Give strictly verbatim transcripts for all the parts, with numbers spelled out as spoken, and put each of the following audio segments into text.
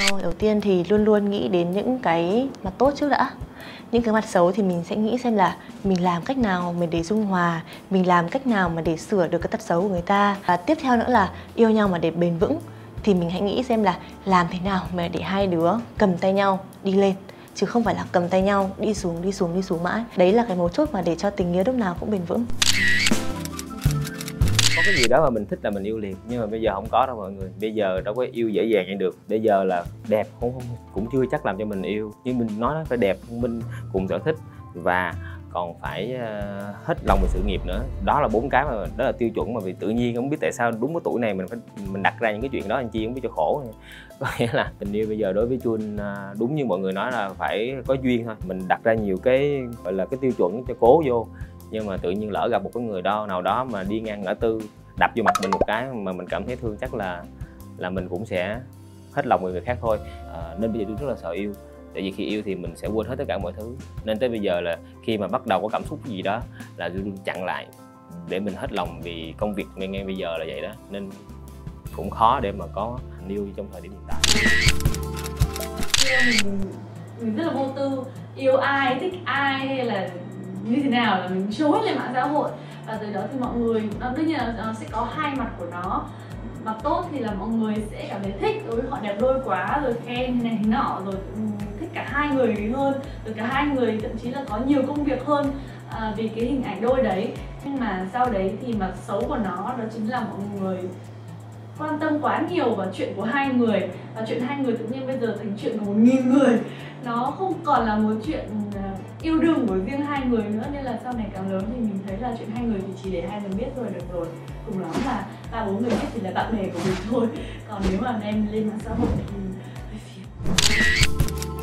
đầu tiên thì luôn luôn nghĩ đến những cái mặt tốt trước đã. Những cái mặt xấu thì mình sẽ nghĩ xem là mình làm cách nào mà để dung hòa, mình làm cách nào mà để sửa được cái tật xấu của người ta. Và tiếp theo nữa là yêu nhau mà để bền vững thì mình hãy nghĩ xem là làm thế nào mà để hai đứa cầm tay nhau đi lên, chứ không phải là cầm tay nhau đi xuống đi xuống đi xuống mãi. Đấy là cái mấu chốt mà để cho tình yêu lúc nào cũng bền vững. Có cái gì đó mà mình thích là mình yêu liền, nhưng mà bây giờ không có đâu mọi người. Bây giờ đâu có yêu dễ dàng như được. Bây giờ là đẹp cũng không, cũng chưa chắc làm cho mình yêu. Nhưng mình nói nó phải đẹp, thông minh, cùng sở thích và còn phải uh, hết lòng về sự nghiệp nữa. Đó là bốn cái mà đó là tiêu chuẩn mà vì tự nhiên không biết tại sao đúng cái tuổi này mình phải mình đặt ra những cái chuyện đó, anh Chi không biết cho khổ. Có nghĩa là tình yêu bây giờ đối với Chun uh, đúng như mọi người nói là phải có duyên thôi. Mình đặt ra nhiều cái gọi là cái tiêu chuẩn cho cố vô, nhưng mà tự nhiên lỡ gặp một cái người đó nào đó mà đi ngang ngã tư đập vô mặt mình một cái mà mình cảm thấy thương, chắc là là mình cũng sẽ hết lòng về người khác thôi. À, nên bây giờ tôi rất là sợ yêu, tại vì khi yêu thì mình sẽ quên hết tất cả mọi thứ. Nên tới bây giờ là khi mà bắt đầu có cảm xúc gì đó là tôi luôn chặn lại để mình hết lòng vì công việc ngay ngay bây giờ là vậy đó. Nên cũng khó để mà có tình yêu trong thời điểm hiện tại. Mình, mình rất là vô tư, yêu ai, thích ai hay là như thế nào là mình show hết lên mạng xã hội. Và từ đó thì mọi người, đương nhiên là nó sẽ có hai mặt của nó. Mặt tốt thì là mọi người sẽ cảm thấy thích, rồi họ đẹp đôi quá, rồi khen thế này thế nọ, rồi thích cả hai người hơn, rồi cả hai người thậm chí là có nhiều công việc hơn à, vì cái hình ảnh đôi đấy. Nhưng mà sau đấy thì mặt xấu của nó đó chính là mọi người quan tâm quá nhiều vào chuyện của hai người, và chuyện hai người tự nhiên bây giờ thành chuyện của một nghìn người. Nó không còn là một chuyện yêu đương của riêng hai người nữa, nên là sau này càng lớn thì mình thấy là chuyện hai người thì chỉ để hai người biết rồi được rồi. Cùng lắm là ba bốn người biết thì là bạn bè của mình thôi, còn nếu mà em lên mạng xã hội thì hơi phiền.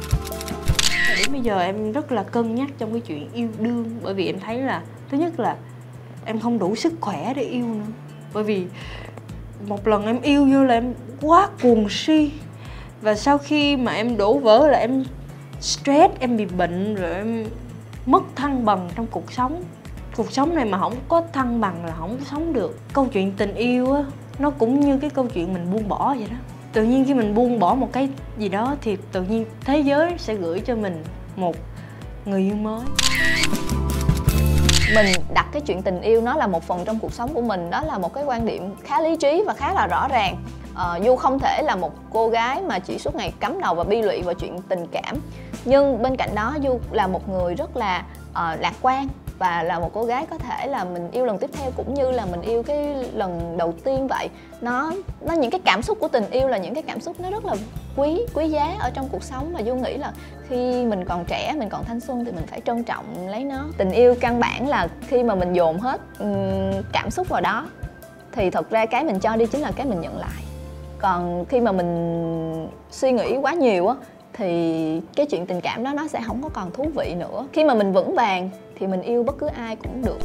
Đến bây giờ em rất là cân nhắc trong cái chuyện yêu đương, bởi vì em thấy là thứ nhất là em không đủ sức khỏe để yêu nữa. Bởi vì một lần em yêu như là em quá cuồng si, và sau khi mà em đổ vỡ là em stress, em bị bệnh, rồi em mất thăng bằng trong cuộc sống. Cuộc sống này mà không có thăng bằng là không sống được. Câu chuyện tình yêu á, nó cũng như cái câu chuyện mình buông bỏ vậy đó. Tự nhiên khi mình buông bỏ một cái gì đó thì tự nhiên thế giới sẽ gửi cho mình một người yêu mới. Mình đặt cái chuyện tình yêu nó là một phần trong cuộc sống của mình. Đó là một cái quan điểm khá lý trí và khá là rõ ràng. ờ, Du không thể là một cô gái mà chỉ suốt ngày cắm đầu và bi lụy vào chuyện tình cảm. Nhưng bên cạnh đó Du là một người rất là uh, lạc quan, và là một cô gái có thể là mình yêu lần tiếp theo cũng như là mình yêu cái lần đầu tiên vậy. Nó nó những cái cảm xúc của tình yêu là những cái cảm xúc nó rất là quý quý giá ở trong cuộc sống, và Du nghĩ là khi mình còn trẻ, mình còn thanh xuân thì mình phải trân trọng lấy nó. Tình yêu căn bản là khi mà mình dồn hết um, cảm xúc vào đó thì thật ra cái mình cho đi chính là cái mình nhận lại. Còn khi mà mình suy nghĩ quá nhiều á thì cái chuyện tình cảm đó nó sẽ không có còn thú vị nữa. Khi mà mình vững vàng thì mình yêu bất cứ ai cũng được.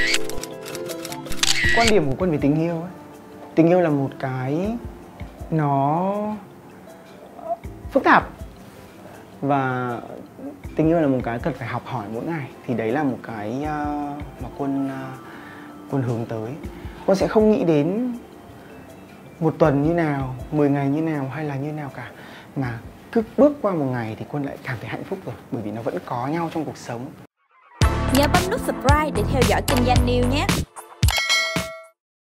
Quan điểm của Quân về tình yêu ấy, tình yêu là một cái nó phức tạp, và tình yêu là một cái cần phải học hỏi mỗi ngày. Thì đấy là một cái mà Quân Quân hướng tới. Quân sẽ không nghĩ đến một tuần như nào, mười ngày như nào hay là như nào cả, mà cứ bước qua một ngày thì Quân lại cảm thấy hạnh phúc rồi, bởi vì nó vẫn có nhau trong cuộc sống. Nhớ bấm nút subscribe để theo dõi kênh Danh News nhé.